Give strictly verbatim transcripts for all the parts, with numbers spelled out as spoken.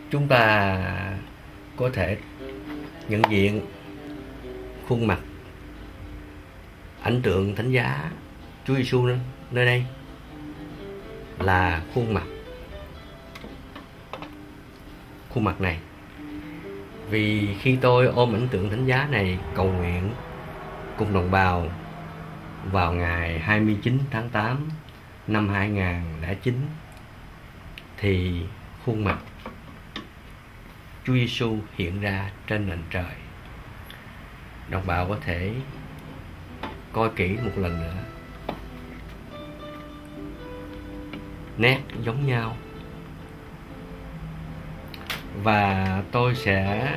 chúng ta có thể nhận diện khuôn mặt ảnh tượng thánh giá Chúa Giêsu nơi đây là khuôn mặt khuôn mặt này. Vì khi tôi ôm ảnh tượng thánh giá này cầu nguyện cùng đồng bào vào ngày hai mươi chín tháng tám năm hai nghìn không trăm lẻ chín, thì khuôn mặt Chúa Giêsu hiện ra trên nền trời. Đồng bào có thể coi kỹ một lần nữa. Nét giống nhau. Và tôi sẽ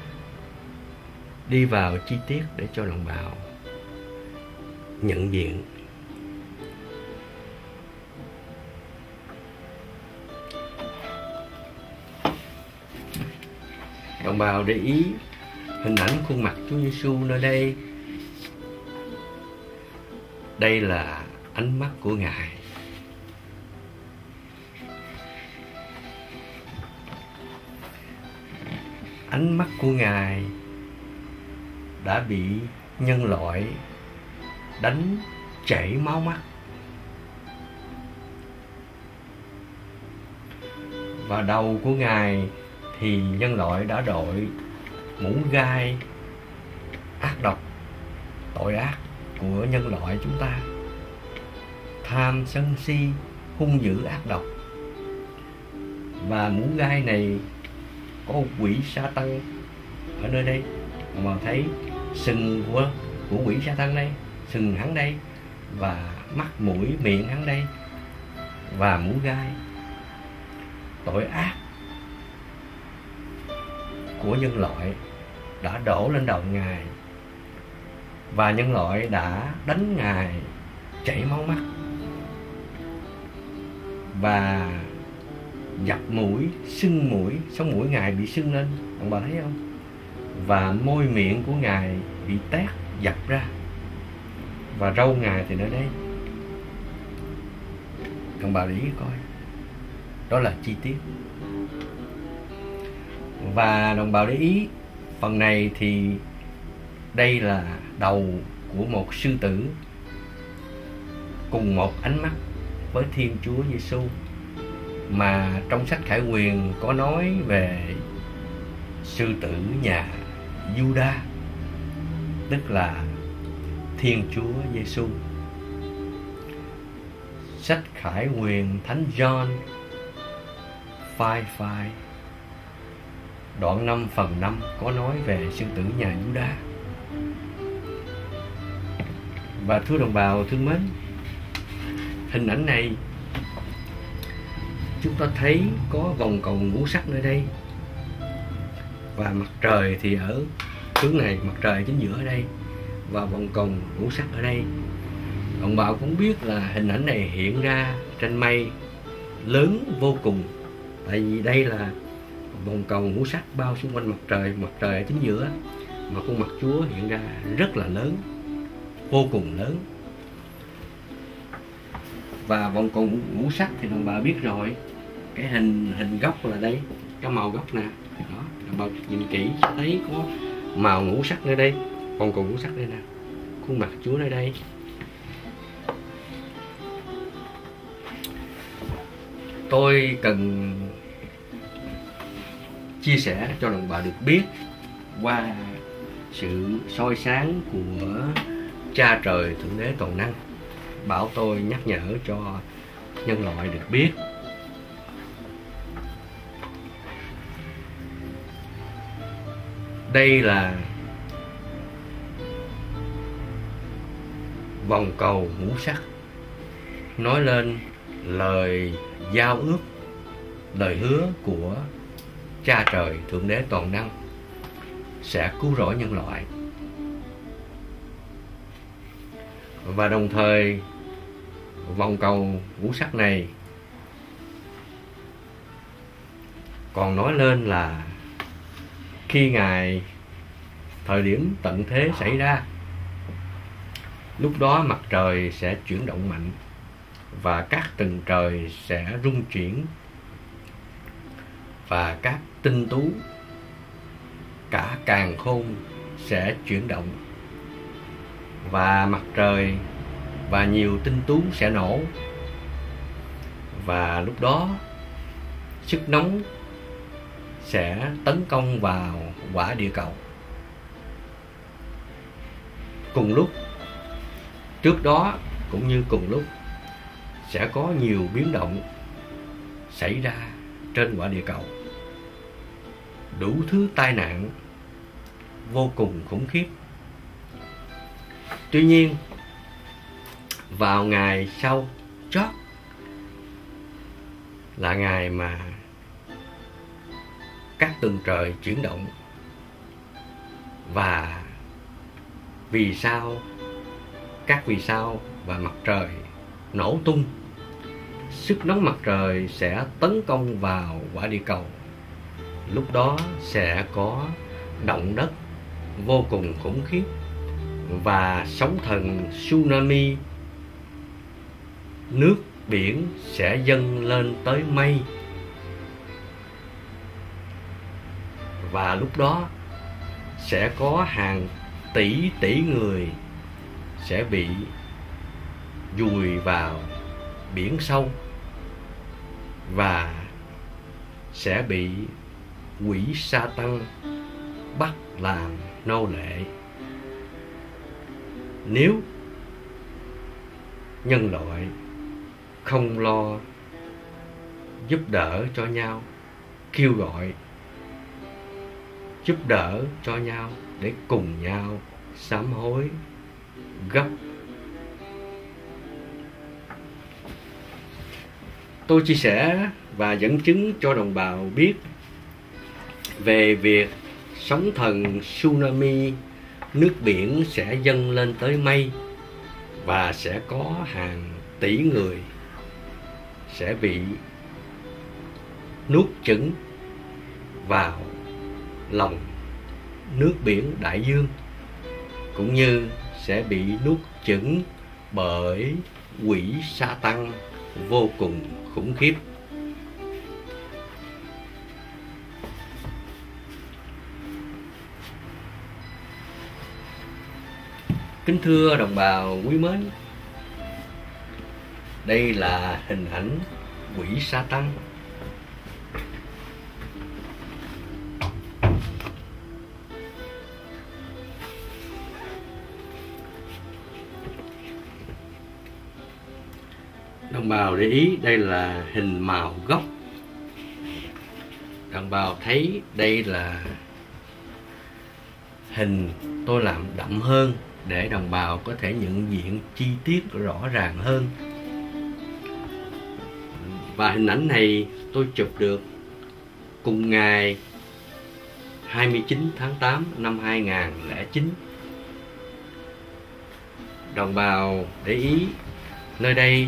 đi vào chi tiết để cho đồng bào nhận diện. Đồng bào để ý hình ảnh khuôn mặt Chúa Giêsu nơi đây. Đây là ánh mắt của Ngài. Ánh mắt của Ngài đã bị nhân loại đánh chảy máu mắt. Và đầu của Ngài thì nhân loại đã đội mũ gai ác độc, tội ác của nhân loại chúng ta. Tham sân si, hung dữ ác độc. Và mũ gai này có quỷ Sa-tan ở nơi đây. Mà thấy sừng của, của quỷ Sa-tan đây, sừng hắn đây, và mắt mũi miệng hắn đây, và mũ gai. Tội ác của nhân loại đã đổ lên đầu Ngài, và nhân loại đã đánh Ngài chảy máu mắt và dập mũi, sưng mũi, sống mũi Ngài bị sưng lên, ông bà thấy không? Và môi miệng của Ngài bị tét dập ra, và râu Ngài thì ở đây. Ông bà để ý coi, đó là chi tiết. Và đồng bào để ý phần này thì đây là đầu của một sư tử cùng một ánh mắt với Thiên Chúa Giêsu, mà trong sách Khải Huyền có nói về sư tử nhà Giu-đa, tức là Thiên Chúa Giêsu. Sách Khải Huyền Thánh John phai phai đoạn năm phần năm có nói về sư tử nhà Giu-đa. Và thưa đồng bào thương mến, hình ảnh này chúng ta thấy có vòng cầu ngũ sắc nơi đây, và mặt trời thì ở hướng này, mặt trời chính giữa ở đây, và vòng cầu ngũ sắc ở đây. Đồng bào cũng biết là hình ảnh này hiện ra trên mây lớn vô cùng, tại vì đây là vòng cầu ngũ sắc bao xung quanh mặt trời, mặt trời ở chính giữa, mà khuôn mặt Chúa hiện ra rất là lớn, vô cùng lớn. Và vòng cầu ngũ sắc thì đồng bào biết rồi, cái hình hình gốc là đây, cái màu gốc nè, đó, đồng bào nhìn kỹ sẽ thấy có màu ngũ sắc nơi đây, vòng cầu ngũ sắc đây nè, khuôn mặt Chúa nơi đây. Tôi cần chia sẻ cho đồng bào được biết qua sự soi sáng của Cha Trời Thượng Đế Toàn Năng, bảo tôi nhắc nhở cho nhân loại được biết. Đây là vòng cầu ngũ sắc, nói lên lời giao ước, lời hứa của Cha Trời Thượng Đế Toàn Năng sẽ cứu rỗi nhân loại. Và đồng thời vòng cầu ngũ sắc này còn nói lên là khi Ngài, thời điểm tận thế xảy ra, lúc đó mặt trời sẽ chuyển động mạnh và các tầng trời sẽ rung chuyển, và các tinh tú, cả càn khôn sẽ chuyển động, và mặt trời và nhiều tinh tú sẽ nổ, và lúc đó sức nóng sẽ tấn công vào quả địa cầu. Cùng lúc, trước đó cũng như cùng lúc, sẽ có nhiều biến động xảy ra trên quả địa cầu, đủ thứ tai nạn vô cùng khủng khiếp. Tuy nhiên, vào ngày sau chót là ngày mà các tầng trời chuyển động, và vì sao các vì sao và mặt trời nổ tung. Sức nóng mặt trời sẽ tấn công vào quả địa cầu. Lúc đó sẽ có động đất vô cùng khủng khiếp và sóng thần tsunami. Nước biển sẽ dâng lên tới mây, và lúc đó sẽ có hàng tỷ tỷ người sẽ bị vùi vào biển sâu và sẽ bị quỷ sa tăng bắt làm nô lệ. Nếu nhân loại không lo giúp đỡ cho nhau, kêu gọi giúp đỡ cho nhau để cùng nhau sám hối gấp. Tôi chia sẻ và dẫn chứng cho đồng bào biết về việc sóng thần tsunami, nước biển sẽ dâng lên tới mây, và sẽ có hàng tỷ người sẽ bị nuốt chửng vào lòng nước biển đại dương, cũng như sẽ bị nuốt chửng bởi quỷ sa tăng vô cùng khủng khiếp. Kính thưa đồng bào quý mến, đây là hình ảnh quỷ sa tăng. Đồng bào để ý, đây là hình màu gốc. Đồng bào thấy đây là hình tôi làm đậm hơn để đồng bào có thể nhận diện chi tiết rõ ràng hơn. Và hình ảnh này tôi chụp được cùng ngày hai mươi chín tháng tám năm hai nghìn không trăm lẻ chín. Đồng bào để ý, nơi đây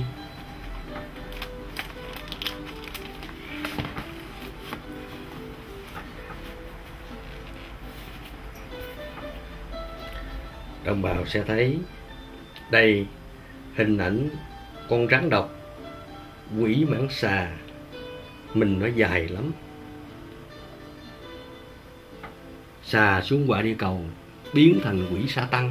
đồng bào sẽ thấy đây hình ảnh con rắn độc quỷ mãng xà, mình nó dài lắm, xà xuống quả địa cầu biến thành quỷ sa tăng.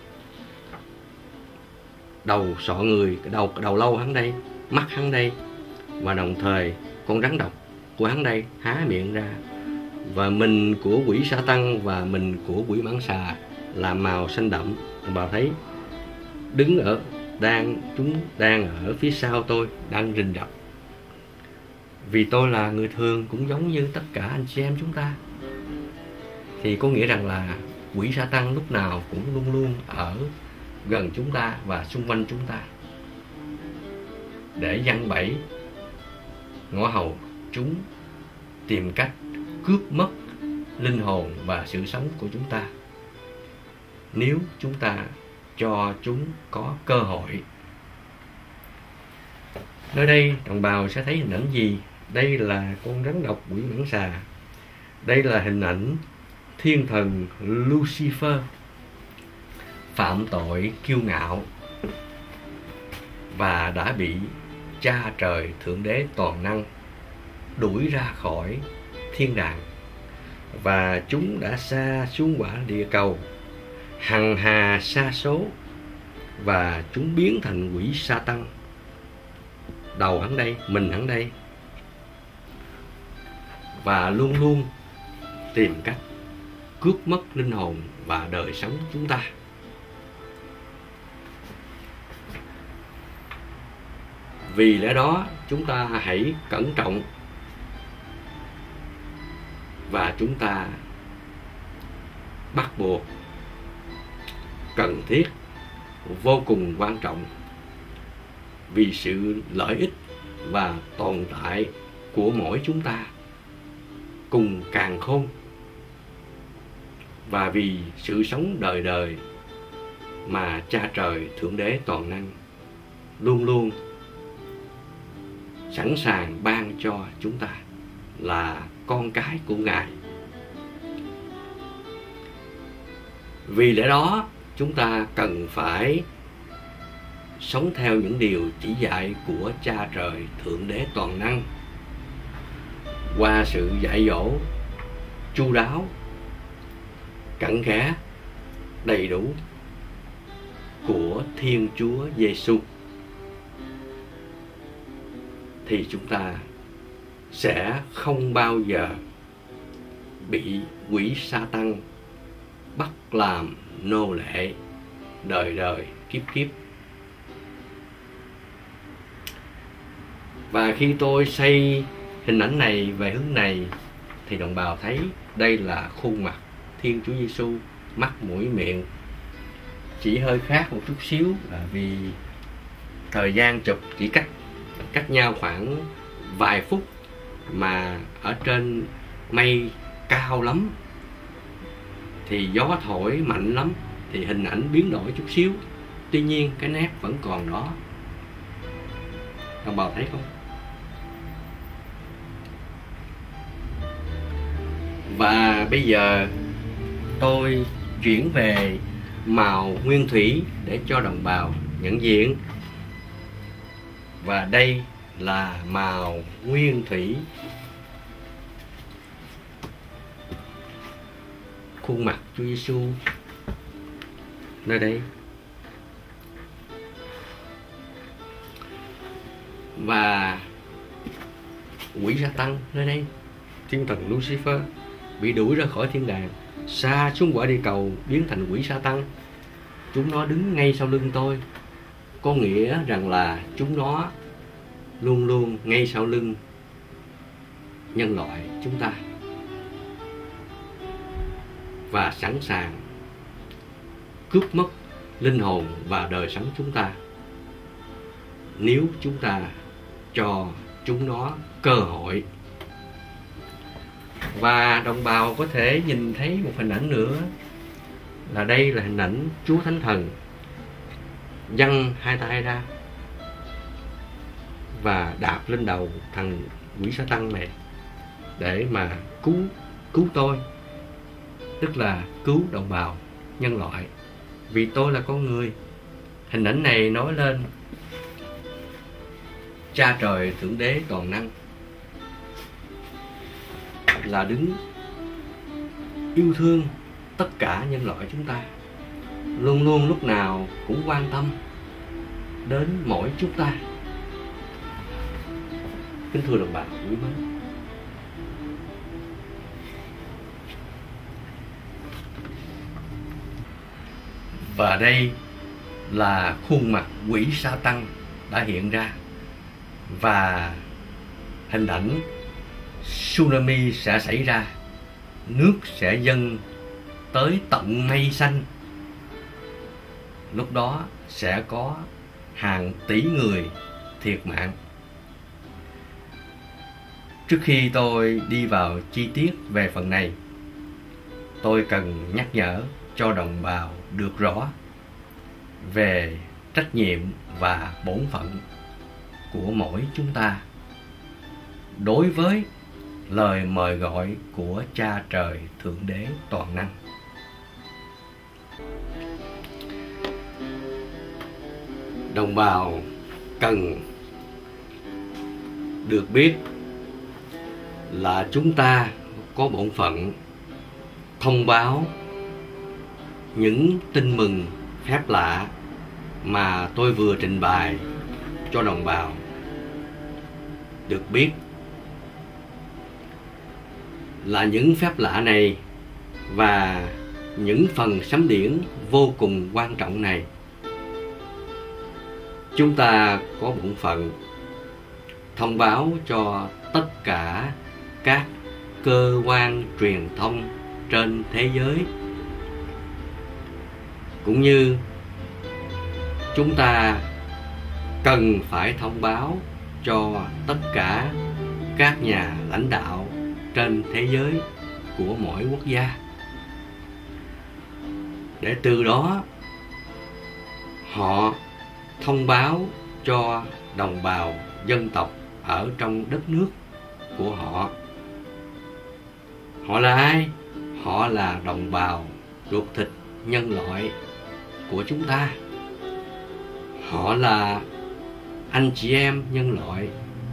Đầu sọ người, cái đầu cái đầu lâu hắn đây, mắt hắn đây, và đồng thời con rắn độc của hắn đây há miệng ra, và mình của quỷ sa tăng và mình của quỷ mãng xà là màu xanh đậm. Đồng bào thấy đứng ở đang chúng đang ở phía sau tôi, đang rình rập. Vì tôi là người thường cũng giống như tất cả anh chị em chúng ta, thì có nghĩa rằng là quỷ sa tăng lúc nào cũng luôn luôn ở gần chúng ta và xung quanh chúng ta để giăng bẫy ngõ hầu chúng, tìm cách cướp mất linh hồn và sự sống của chúng ta nếu chúng ta cho chúng có cơ hội. Nơi đây đồng bào sẽ thấy hình ảnh gì? Đây là con rắn độc quỷ mãng xà. Đây là hình ảnh thiên thần Lucifer phạm tội kiêu ngạo và đã bị cha trời thượng đế toàn năng đuổi ra khỏi thiên đàng, và chúng đã sa xuống quả địa cầu hằng hà sa số, và chúng biến thành quỷ sa tăng. Đầu hắn đây, mình hắn đây, và luôn luôn tìm cách cướp mất linh hồn và đời sống chúng ta. Vì lẽ đó chúng ta hãy cẩn trọng, và chúng ta bắt buộc, cần thiết, vô cùng quan trọng, vì sự lợi ích và tồn tại của mỗi chúng ta cùng càn khôn, và vì sự sống đời đời mà Cha Trời Thượng Đế Toàn Năng luôn luôn sẵn sàng ban cho chúng ta là con cái của Ngài. Vì lẽ đó chúng ta cần phải sống theo những điều chỉ dạy của Cha Trời Thượng Đế Toàn Năng qua sự dạy dỗ chu đáo, cặn kẽ, đầy đủ của Thiên Chúa Giêsu, thì chúng ta sẽ không bao giờ bị quỷ sa tăng bắt làm nô lệ đời đời kiếp kiếp. Và khi tôi xây hình ảnh này về hướng này, thì đồng bào thấy đây là khuôn mặt Thiên Chúa Giêsu, mắt mũi miệng chỉ hơi khác một chút xíu, là vì thời gian chụp chỉ cách cách nhau khoảng vài phút, mà ở trên mây cao lắm thì gió thổi mạnh lắm, thì hình ảnh biến đổi chút xíu, tuy nhiên cái nét vẫn còn đó. Đồng bào thấy không? Và bây giờ tôi chuyển về màu nguyên thủy để cho đồng bào nhận diện. Và đây là màu nguyên thủy, khuôn mặt Chúa Giêsu nơi đây. Và quỷ sa tăng nơi đây, thiên thần Lucifer bị đuổi ra khỏi thiên đàng, sa xuống quả địa cầu biến thành quỷ sa tăng. Chúng nó đứng ngay sau lưng tôi, có nghĩa rằng là chúng nó luôn luôn ngay sau lưng nhân loại chúng ta, và sẵn sàng cướp mất linh hồn và đời sống chúng ta nếu chúng ta cho chúng nó cơ hội. Và đồng bào có thể nhìn thấy một hình ảnh nữa, là đây là hình ảnh Chúa Thánh Thần giăng hai tay ra và đạp lên đầu thằng quỷ sa tăng này để mà cứu cứu tôi, tức là cứu đồng bào nhân loại, vì tôi là con người. Hình ảnh này nói lên Cha Trời Thượng Đế Toàn Năng là đứng yêu thương tất cả nhân loại chúng ta, luôn luôn lúc nào cũng quan tâm đến mỗi chúng ta. Kính thưa đồng bào quý mến, và đây là khuôn mặt quỷ sa tăng đã hiện ra, và hình ảnh tsunami sẽ xảy ra, nước sẽ dâng tới tận mây xanh. Lúc đó sẽ có hàng tỷ người thiệt mạng. Trước khi tôi đi vào chi tiết về phần này, tôi cần nhắc nhở cho đồng bào được rõ về trách nhiệm và bổn phận của mỗi chúng ta đối với lời mời gọi của Cha Trời Thượng Đế Toàn Năng. Đồng bào cần được biết là chúng ta có bổn phận thông báo những tin mừng phép lạ mà tôi vừa trình bày cho đồng bào được biết. Là những phép lạ này và những phần sấm điển vô cùng quan trọng này, chúng ta có bổn phận thông báo cho tất cả các cơ quan truyền thông trên thế giới, cũng như chúng ta cần phải thông báo cho tất cả các nhà lãnh đạo trên thế giới của mỗi quốc gia, để từ đó họ thông báo cho đồng bào dân tộc ở trong đất nước của họ. Họ là ai? Họ là đồng bào ruột thịt nhân loại của chúng ta. Họ là anh chị em nhân loại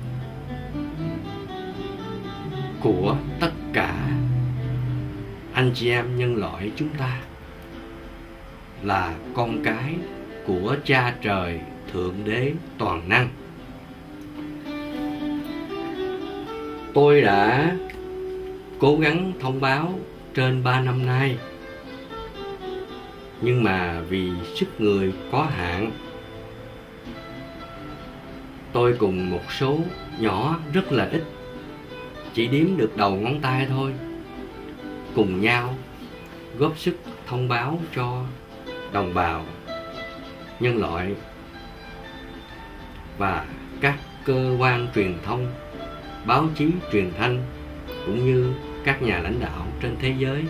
của tất cả anh chị em nhân loại chúng ta, là con cái của Cha Trời Thượng Đế toàn năng. Tôi đã cố gắng thông báo trên ba năm nay, nhưng mà vì sức người có hạn, tôi cùng một số nhỏ rất là ít, chỉ đếm được đầu ngón tay thôi, cùng nhau góp sức thông báo cho đồng bào nhân loại và các cơ quan truyền thông, báo chí truyền thanh, cũng như các nhà lãnh đạo trên thế giới.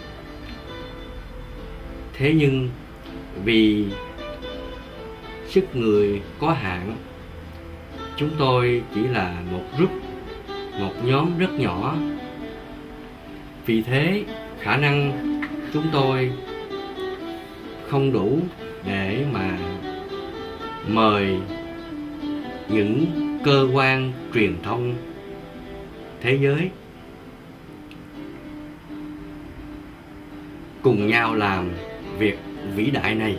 Thế nhưng vì sức người có hạn, chúng tôi chỉ là một group, một nhóm rất nhỏ. Vì thế khả năng chúng tôi không đủ để mà mời những cơ quan truyền thông thế giới cùng nhau làm việc vĩ đại này.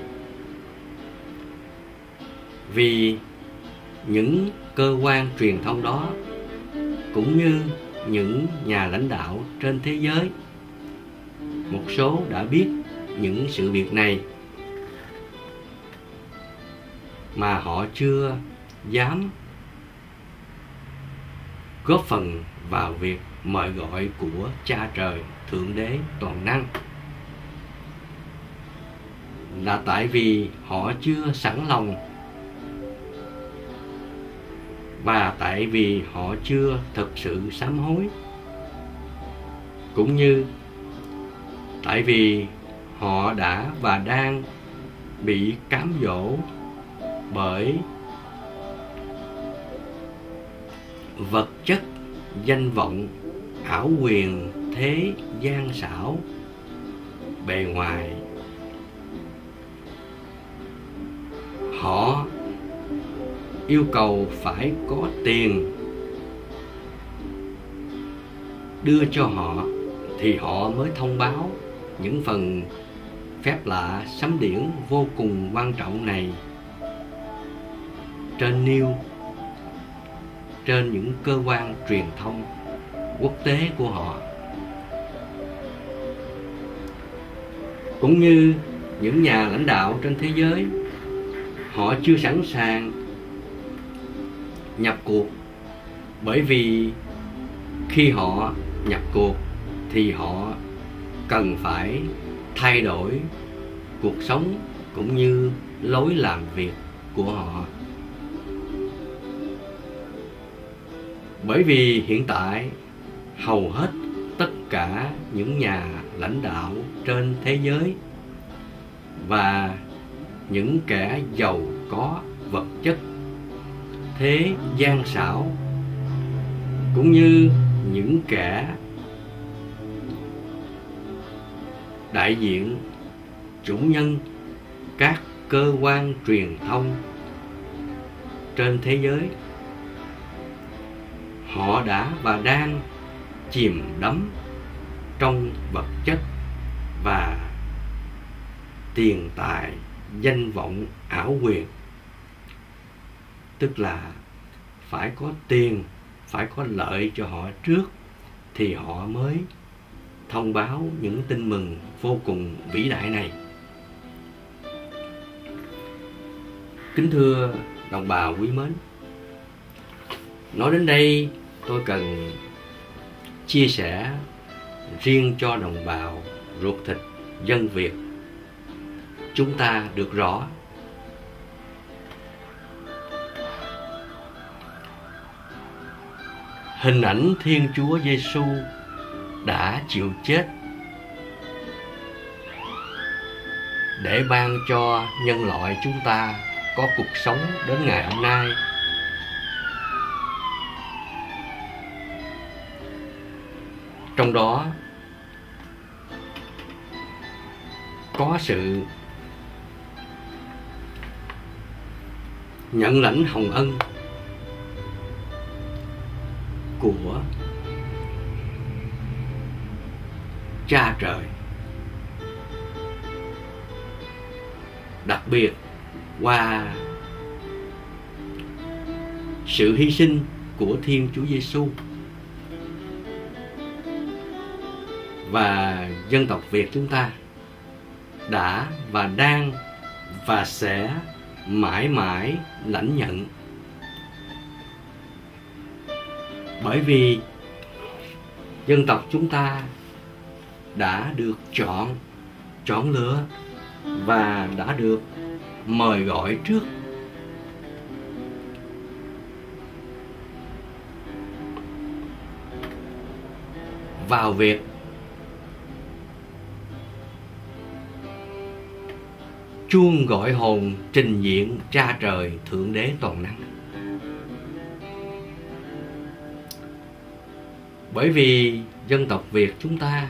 Vì những cơ quan truyền thông đó, cũng như những nhà lãnh đạo trên thế giới, một số đã biết những sự việc này mà họ chưa dám góp phần vào việc mời gọi của Cha Trời Thượng Đế toàn năng, là tại vì họ chưa sẵn lòng, và tại vì họ chưa thực sự sám hối, cũng như tại vì họ đã và đang bị cám dỗ bởi vật chất, danh vọng, ảo quyền, thế gian xảo bề ngoài. Họ yêu cầu phải có tiền đưa cho họ thì họ mới thông báo những phần phép lạ sấm điển vô cùng quan trọng này trên news, trên những cơ quan truyền thông quốc tế của họ, cũng như những nhà lãnh đạo trên thế giới. Họ chưa sẵn sàng nhập cuộc, bởi vì khi họ nhập cuộc thì họ cần phải thay đổi cuộc sống cũng như lối làm việc của họ. Bởi vì hiện tại hầu hết tất cả những nhà lãnh đạo trên thế giới và những kẻ giàu có vật chất, thế gian xảo, cũng như những kẻ đại diện chủ nhân các cơ quan truyền thông trên thế giới, họ đã và đang chìm đắm trong vật chất và tiền tài, danh vọng, ảo quyền. Tức là phải có tiền, phải có lợi cho họ trước thì họ mới thông báo những tin mừng vô cùng vĩ đại này. Kính thưa đồng bào quý mến, nói đến đây tôi cần chia sẻ riêng cho đồng bào ruột thịt dân Việt chúng ta được rõ. Hình ảnh Thiên Chúa Giêsu đã chịu chết để ban cho nhân loại chúng ta có cuộc sống đến ngày hôm nay. Trong đó có sự nhận lãnh hồng ân của Cha Trời, đặc biệt qua sự hy sinh của Thiên Chúa Giêsu. Và dân tộc Việt chúng ta đã và đang và sẽ mãi mãi lãnh nhận. Bởi vì dân tộc chúng ta đã được chọn, chọn lựa và đã được mời gọi trước. Vào việc chuông gọi hồn trình diện Cha Trời Thượng Đế toàn năng. Bởi vì dân tộc Việt chúng ta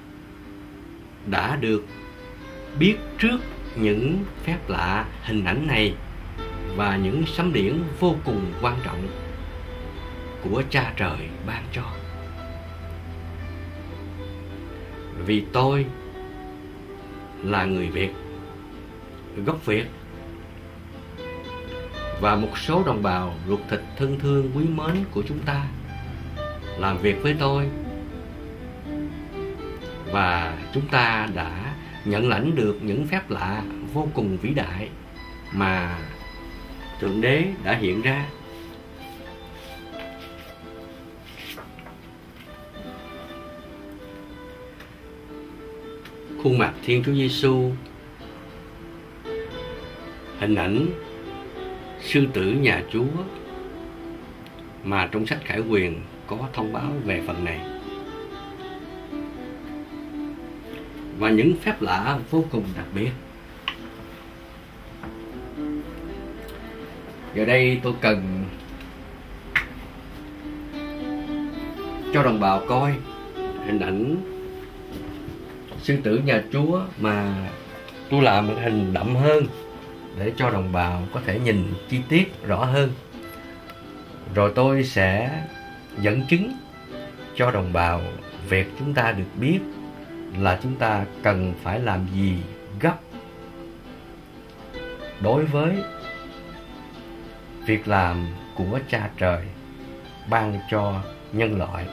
đã được biết trước những phép lạ hình ảnh này và những sấm điển vô cùng quan trọng của Cha Trời ban cho. Vì tôi là người Việt, gốc Việt, và một số đồng bào ruột thịt thân thương quý mến của chúng ta làm việc với tôi, và chúng ta đã nhận lãnh được những phép lạ vô cùng vĩ đại mà Thượng Đế đã hiện ra. Khuôn mặt Thiên Chúa Giêsu, hình ảnh sư tử nhà Chúa mà trong sách Khải Huyền có thông báo về phần này, và những phép lạ vô cùng đặc biệt. Giờ đây tôi cần cho đồng bào coi hình ảnh sư tử nhà Chúa mà tôi làm một hình đậm hơn để cho đồng bào có thể nhìn chi tiết rõ hơn. Rồi tôi sẽ dẫn chứng cho đồng bào Việt chúng ta được biết là chúng ta cần phải làm gì gấp đối với việc làm của Cha Trời ban cho nhân loại.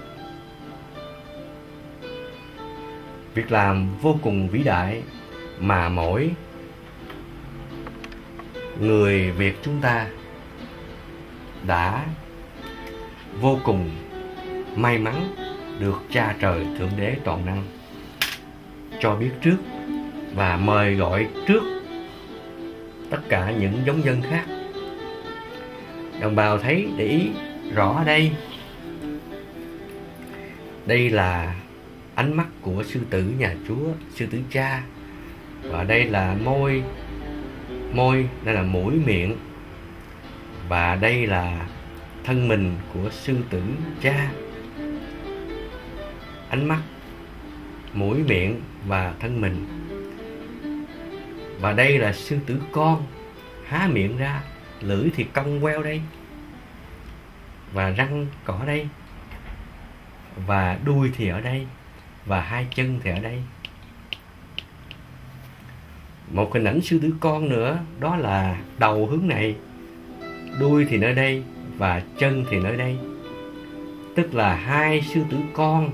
Việc làm vô cùng vĩ đại mà mỗi người Việt chúng ta đã vô cùng may mắn được Cha Trời Thượng Đế toàn năng cho biết trước và mời gọi trước tất cả những giống dân khác. Đồng bào thấy để ý rõ ở đây, đây là ánh mắt của sư tử nhà Chúa, sư tử Cha, và đây là môi môi đây là mũi miệng, và đây là thân mình của sư tử Cha. Ánh mắt, mũi miệng và thân mình. Và đây là sư tử con, há miệng ra, lưỡi thì cong queo đây, và răng cỏ đây, và đuôi thì ở đây, và hai chân thì ở đây. Một hình ảnh sư tử con nữa, đó là đầu hướng này, đuôi thì nơi đây và chân thì nơi đây. Tức là hai sư tử con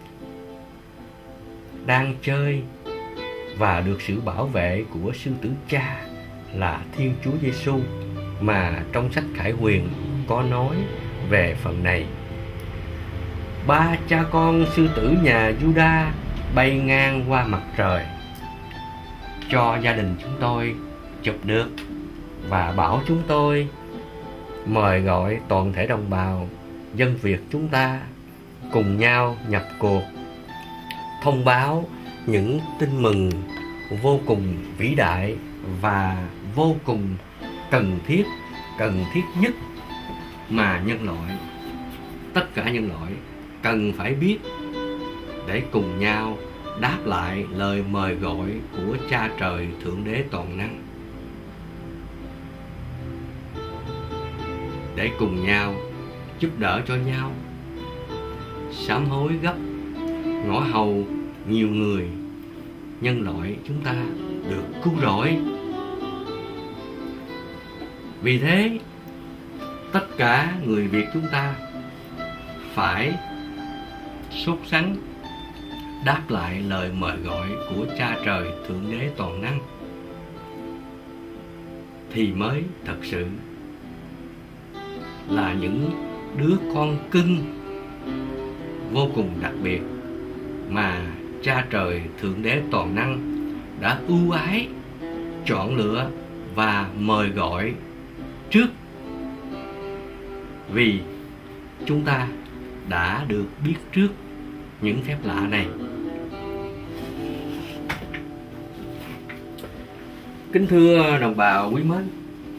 đang chơi và được sự bảo vệ của sư tử cha là Thiên Chúa Giêsu, mà trong sách Khải Huyền có nói về phần này. Ba cha con sư tử nhà Juda bay ngang qua mặt trời, cho gia đình chúng tôi chụp được và bảo chúng tôi mời gọi toàn thể đồng bào dân Việt chúng ta cùng nhau nhập cuộc, thông báo những tin mừng vô cùng vĩ đại và vô cùng cần thiết, cần thiết nhất mà nhân loại, tất cả nhân loại cần phải biết, để cùng nhau đáp lại lời mời gọi của Cha Trời Thượng Đế Toàn Năng, để cùng nhau giúp đỡ cho nhau, sám hối gấp, ngõ hầu nhiều người, nhân loại chúng ta được cứu rỗi. Vì thế, tất cả người Việt chúng ta phải sốt sắng đáp lại lời mời gọi của Cha Trời Thượng Đế Toàn Năng, thì mới thật sự là những đứa con cưng vô cùng đặc biệt mà Cha Trời Thượng Đế Toàn Năng đã ưu ái chọn lựa và mời gọi trước, vì chúng ta đã được biết trước những phép lạ này. Kính thưa đồng bào quý mến,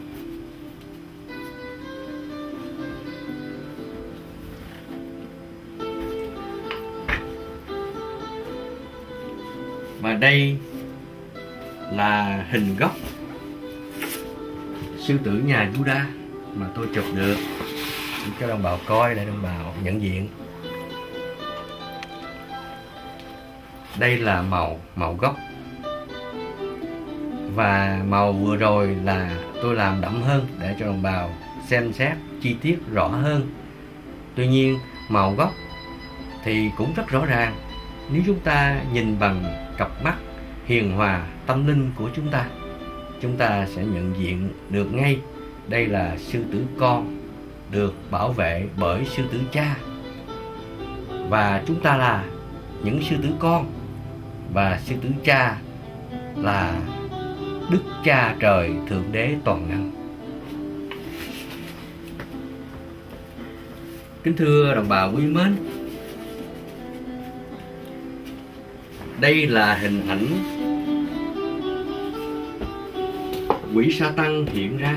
và đây là hình gốc sư tử nhà Juda mà tôi chụp được cho đồng bào coi, để đồng bào nhận diện. Đây là màu màu gốc, và màu vừa rồi là tôi làm đậm hơn để cho đồng bào xem xét chi tiết rõ hơn. Tuy nhiên màu gốc thì cũng rất rõ ràng nếu chúng ta nhìn bằng cặp mắt hiền hòa tâm linh của chúng ta. Chúng ta sẽ nhận diện được ngay đây là sư tử con được bảo vệ bởi sư tử cha, và chúng ta là những sư tử con, và sư tử cha là Đức Cha Trời Thượng Đế Toàn Năng. Kính thưa đồng bào quý mến, đây là hình ảnh quỷ Sa-tăng hiện ra.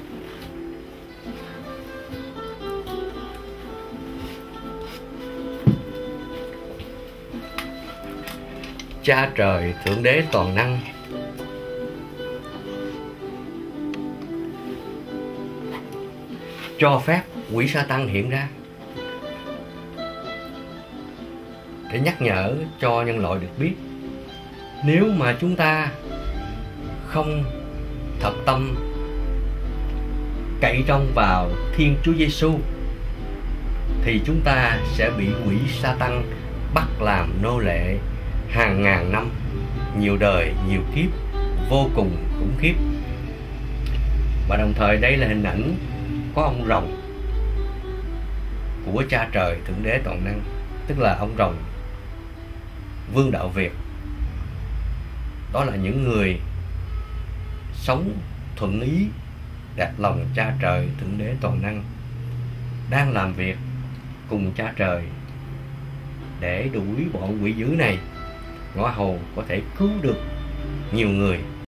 Cha Trời Thượng Đế Toàn Năng cho phép quỷ Sa-tăng hiện ra để nhắc nhở cho nhân loại được biết, nếu mà chúng ta không thật tâm cậy trông vào Thiên Chúa Giêsu thì chúng ta sẽ bị quỷ Sa-tăng bắt làm nô lệ hàng ngàn năm, nhiều đời nhiều kiếp, vô cùng khủng khiếp. Và đồng thời đây là hình ảnh có ông rồng của Cha Trời Thượng Đế Toàn Năng, tức là ông rồng Vương đạo Việt. Đó là những người sống thuận ý, đẹp lòng Cha Trời Thượng Đế Toàn Năng, đang làm việc cùng Cha Trời để đuổi bọn quỷ dữ này, ngõ hầu có thể cứu được nhiều người.